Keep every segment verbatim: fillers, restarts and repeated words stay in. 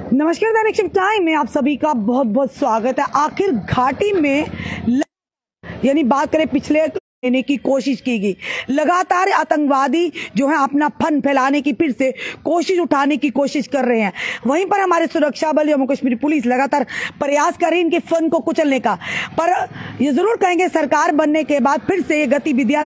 नमस्कार, दैनिक shift time में आप सभी का बहुत बहुत स्वागत है। आखिर घाटी में यानी बात करें पिछले लेने की कोशिश की गई, लगातार आतंकवादी जो है अपना फन फैलाने की फिर से कोशिश उठाने की कोशिश कर रहे हैं। वहीं पर हमारे सुरक्षा बल जम्मू कश्मीर पुलिस लगातार प्रयास कर रही है इनके फन को कुचलने का। पर ये जरूर कहेंगे सरकार बनने के बाद फिर से ये गतिविधियां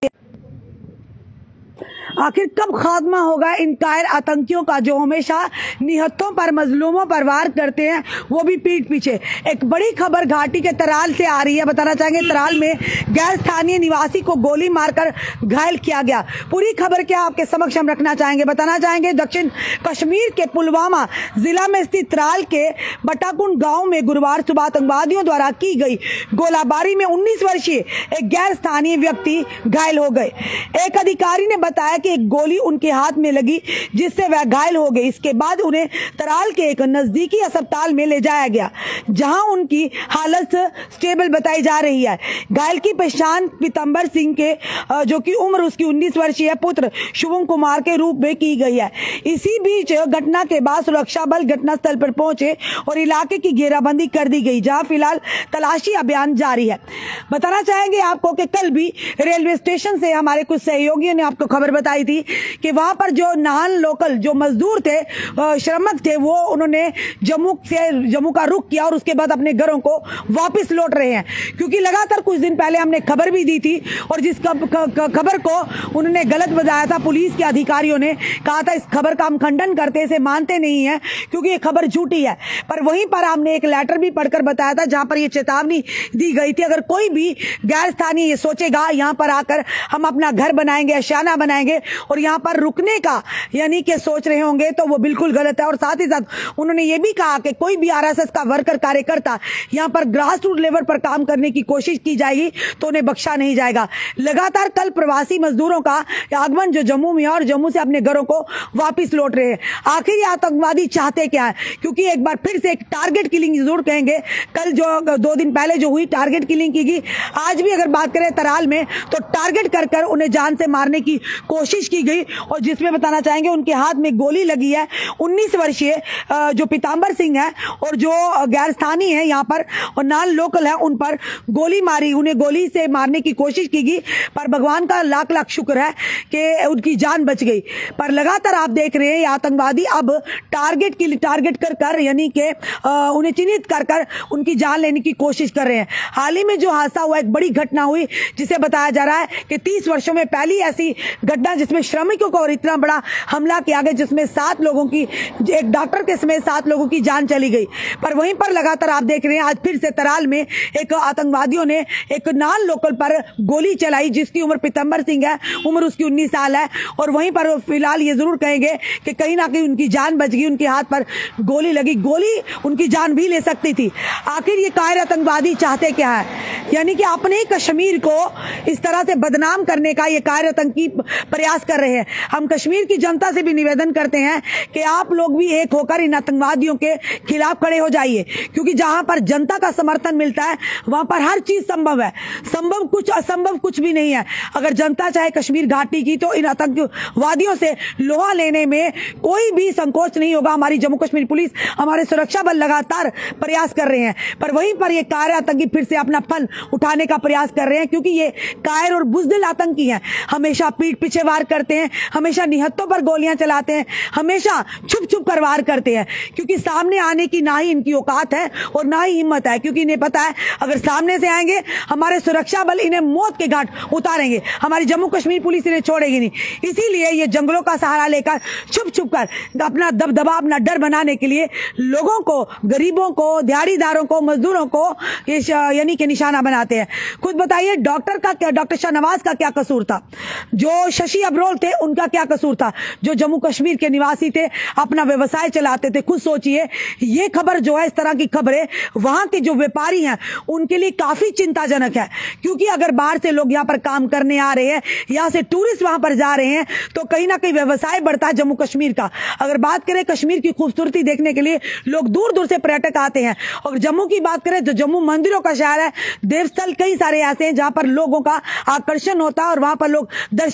आखिर कब खात्मा होगा इन कायर आतंकियों का जो हमेशा निहत्थों पर मजलूमों पर वार करते हैं, वो भी पीठ पीछे। एक बड़ी खबर घाटी के तराल से आ रही है। बताना चाहेंगे तराल में गैर स्थानीय निवासी को गोली मारकर घायल किया गया। पूरी खबर क्या आपके समक्ष हम रखना चाहेंगे। बताना चाहेंगे दक्षिण कश्मीर के पुलवामा जिला में स्थित तराल के बटाकुंड गाँव में गुरुवार सुबह आतंकवादियों द्वारा की गई गोलाबारी में उन्नीस वर्षीय एक गैर स्थानीय व्यक्ति घायल हो गए। एक अधिकारी ने बताया कि एक गोली उनके हाथ में लगी जिससे वह घायल हो गए। इसके बाद उन्हें तराल के एक नजदीकी अस्पताल में ले जाया गया, जहां उनकी हालत स्टेबल बताई जा रही है। घायल की पहचान पीतंबर सिंह के जो कि उम्र उसकी उन्नीस वर्षीय पुत्र शुभम कुमार के रूप में की गई है। इसी बीच घटना के बाद सुरक्षा बल घटनास्थल पर पहुंचे और इलाके की घेराबंदी कर दी गई, जहां फिलहाल तलाशी अभियान जारी है। बताना चाहेंगे आपको कि कल भी रेलवे स्टेशन से हमारे कुछ सहयोगियों ने आपको खबर बताई थी कि वहां पर जो नाहन लोकल जो मजदूर थे, श्रमिक थे, वो उन्होंने जम्मू से जम्मू का रुख किया और उसके बाद अपने घरों को वापस लौट रहे हैं। क्योंकि लगातार कुछ दिन पहले हमने खबर भी दी थी और जिस खबर को उन्होंने गलत बताया था, पुलिस के अधिकारियों ने कहा था इस खबर का हम खंडन करते, इसे मानते नहीं है क्योंकि ये खबर झूठी है। पर वहीं पर हमने एक लेटर भी पढ़कर बताया था जहां पर ये चेतावनी दी गई थी, अगर कोई भी गैर स्थानीय ये सोचेगा यहां पर आकर हम अपना घर बनाएंगे, आशियाना बनाएंगे और यहां पर रुकने का यानी कि सोच रहे होंगे, तो वो बिल्कुल गलत है। और साथ ही साथ उन्होंने ये भी कहा कि कोई भी आरएसएस का वर्कर कार्यकर्ता यहां पर ग्रास रूट लेवल पर काम करने की कोशिश की जाएगी तो उन्हें बख्शा नहीं जाएगा। लगातार कल प्रवासी मजदूरों का आगमन जो जम्मू में और जम्मू से अपने घरों को वापस लौट रहे हैं। आखिर ये आतंकवादी चाहते क्या है? क्योंकि एक बार फिर से एक टारगेट किलिंग जरूर कहेंगे, कल जो दो दिन पहले जो हुई टारगेट किलिंग की गई, आज भी अगर बात करें तराल में तो टारगेट कर कर उन्हें जान से मारने की कोशिश की गई और जिसमें बताना चाहेंगे उनके हाथ में गोली लगी है। उन्नीस वर्षीय जो पीतांबर सिंह है और जो गैर स्थानीय है यहाँ पर और नान लोकल है, उन पर गोली मारी, उन्हें गोली से मारने की कोशिश की गई, पर भगवान का लाख लाख शुक्र है कि उनकी जान बच गई। पर लगातार आप देख रहे हैं आतंकवादी अब टारगेट के लिए टारगेट कर कर यानी कि उन्हें चिन्हित कर कर उनकी जान लेने की कोशिश कर रहे हैं। हाल ही में जो हादसा हुआ, एक बड़ी घटना हुई जिसे बताया जा रहा है कि तीस वर्षों में पहली ऐसी घटना जिसमें श्रमिकों को और इतना बड़ा हमला किया गया, जिसमें सात लोगों की, एक डॉक्टर के समेत सात लोगों की जान चली गई। पर वहीं पर लगातार आप देख रहे हैं आज फिर से तराल में एक आतंकवादियों ने एक नान लोकल पर गोली चलाई जिसकी उम्र पीतंबर सिंह है, उम्र उसकी उन्नीस साल है। और वहीं पर फिलहाल ये जरूर कहेंगे कि कहीं ना कहीं उनकी जान बच गई, उनके हाथ पर गोली लगी, गोली उनकी जान भी ले सकती थी। आखिर ये कायर आतंकवादी चाहते क्या है? यानी कि अपने ही कश्मीर को इस तरह से बदनाम करने का ये कायर आतंकी प्रयास कर रहे हैं। हम कश्मीर की जनता से भी निवेदन करते हैं कि आप लोग भी एक होकर इन आतंकवादियों के खिलाफ खड़े हो जाइए, क्योंकि जहां पर जनता का समर्थन मिलता है वहां पर हर चीज संभव है। संभव कुछ, असंभव कुछ भी नहीं है। अगर जनता चाहे कश्मीर घाटी की तो इन आतंकवादियों से लोहा लेने में कोई भी संकोच नहीं होगा। हमारी जम्मू कश्मीर पुलिस, हमारे सुरक्षा बल लगातार प्रयास कर रहे हैं। पर वहीं पर ये कायर आतंकी फिर से अपना फन उठाने का प्रयास कर रहे हैं, क्योंकि ये कायर और बुजदिल आतंकी हैं। हमेशा पीठ पीछे वार करते हैं, हमेशा निहत्तों पर गोलियां चलाते हैं, हमेशा छुप छुप कर वार करते हैं, क्योंकि सामने आने की ना ही इनकी औकात है और ना ही हिम्मत है। क्योंकि इन्हें पता है अगर सामने से आएंगे हमारे सुरक्षा बल इन्हें मौत के घाट उतारेंगे, हमारी जम्मू कश्मीर पुलिस इन्हें छोड़ेगी नहीं। इसीलिए ये जंगलों का सहारा लेकर छुप छुप कर अपना दबदबा, अपना डर बनाने के लिए लोगों को, गरीबों को, दिहाड़ीदारों को, मजदूरों को यानी कि निशाना बनाते हैं। खुद बताइए डॉक्टर का क्या, डॉक्टर शाहनवाज का क्या कसूर था? जो शशि अब्रोल थे उनका क्या कसूर था? जो जम्मू कश्मीर के निवासी थे, अपना व्यवसाय चलाते थे। खुद सोचिए, ये खबर जो है, इस तरह की खबरें वहां के जो व्यापारी हैं उनके लिए काफी चिंताजनक है, क्योंकि अगर बाहर से लोग यहाँ पर काम करने आ रहे हैं, यहाँ से टूरिस्ट वहां पर जा रहे हैं, तो कहीं ना कहीं व्यवसाय बढ़ता है जम्मू कश्मीर का। अगर बात करें कश्मीर की खूबसूरती देखने के लिए लोग दूर दूर से पर्यटक आते हैं। और जम्मू की बात करें तो जम्मू मंदिरों का शहर है, देवस्थल कई सारे ऐसे हैं जहां पर लोगों का आकर्षण होता है और वहां पर लोग दर्शन के लिए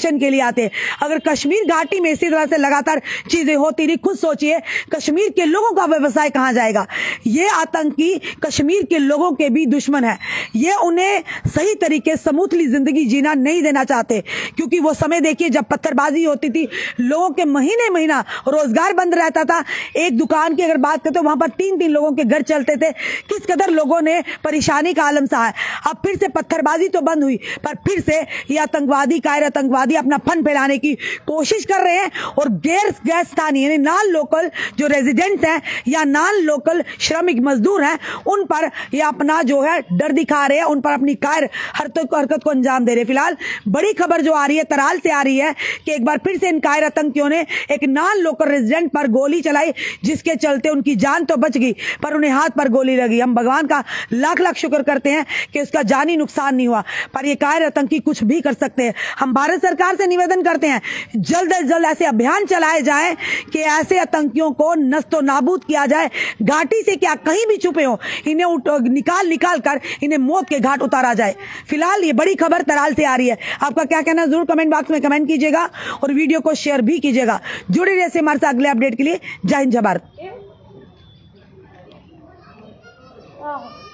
जाते हैं। अगर कश्मीर घाटी में इसी तरह से लगातार चीजें होती रही, खुद सोचिए कश्मीर के लोगों का व्यवसाय कहां जाएगा। ये आतंकी कश्मीर के लोगों के भी दुश्मन है। ये उन्हें सही तरीके स्मूथली जिंदगी जीना नहीं देना चाहते, क्योंकि वो समय देखिए जब पत्थरबाजी होती थी, लोगों के महीने महीना रोजगार बंद रहता था। एक दुकान की अगर बात करते तो वहां पर तीन तीन लोगों के घर चलते थे। किस कदर लोगों ने परेशानी का आलम सहा है। अब फिर से पत्थरबाजी तो बंद हुई, पर फिर से ये आतंकवादी कायर आतंकवादी अपना फन फैलाने की कोशिश कर रहे हैं। और गैर गैर स्थानीय यानी नॉन लोकल जो रेजिडेंट्स हैं या नॉन लोकल श्रमिक मजदूर हैं, उन पर ये अपना जो है डर दिखा रहे हैं, उन पर अपनी कायर हरकत को अंजाम दे रहे हैं। फिलहाल बड़ी खबर जो आ रही है तराल से आ रही है कि एक बार फिर से इन कायर आतंकियों ने एक नॉन लोकल रेजिडेंट पर गोली चलाई, जिसके चलते उनकी जान तो बच गई पर उन्हें हाथ पर गोली लगी। हम भगवान का लाख लाख शुक्र करते हैं कि उसका जानी नुकसान नहीं हुआ, पर ये कायर आतंकी कुछ भी कर सकते हैं। हम भारत सरकार से निवेदन करते हैं जल्द से जल्द ऐसे अभियान चलाए जाएं कि ऐसे आतंकियों को नस्तो नाबूद किया जाए। घाटी से क्या कहीं भी छुपे हो, इन्हें निकाल निकाल कर इन्हें मौत के घाट उतारा जाए। फिलहाल ये बड़ी खबर तराल से आ रही है। आपका क्या कहना है जरूर कमेंट बॉक्स में कमेंट कीजिएगा और वीडियो को शेयर भी कीजिएगा। जुड़े रहिए हमारे साथ अगले अपडेट के लिए। जय हिंद जय भारत।